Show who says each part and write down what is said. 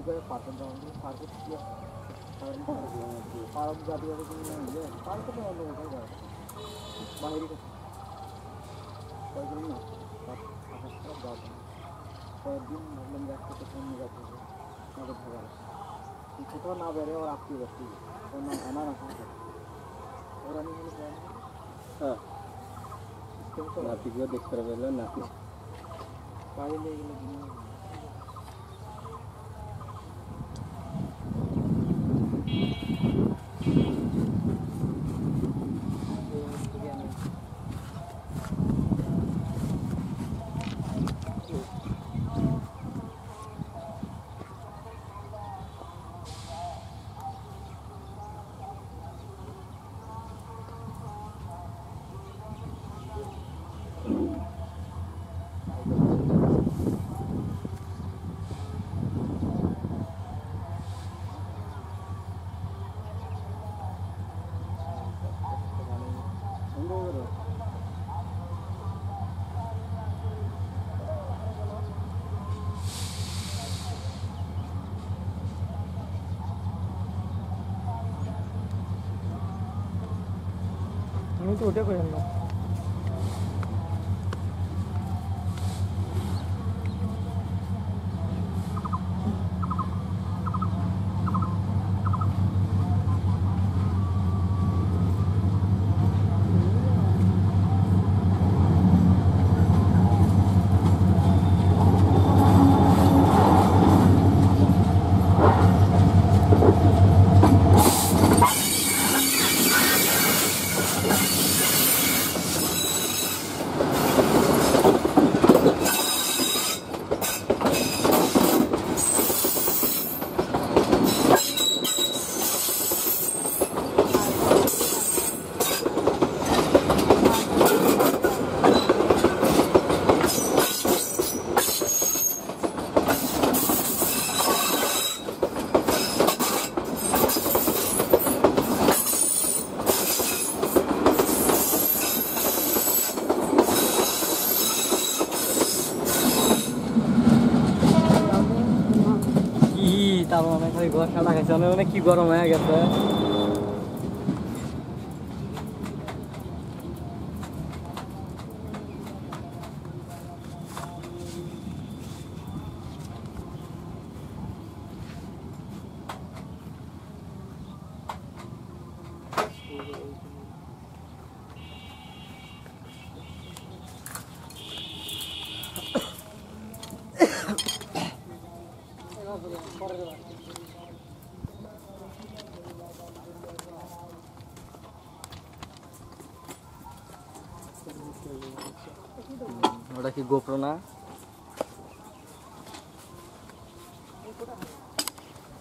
Speaker 1: করে পার্কে যাওয়া পার্কে পার্ক জাতীয় পার্কে তো অন্য কোথাও যায় বাইরে কয়েকদিন না আকাশ খারাপ যাওয়া কয়েকদিন ভাবলাম যে একটা কোথাও নিয়ে যাতে হবে আমাদের ভাবার কোথাও না বেড়ে ওর আত্মীয় ব্যক্তি ওর নাম আনার আছে ওরা নিয়ে হলো হ্যাঁ নাতিকেও দেখতে পারবে নাতি বাইরে নিয়ে গেলে আমি তো ওটা করে না তার অনেক ঘর লাগাইছে অনেক কি গরম হয়ে গেছে ওটা কি গোপ্রো না?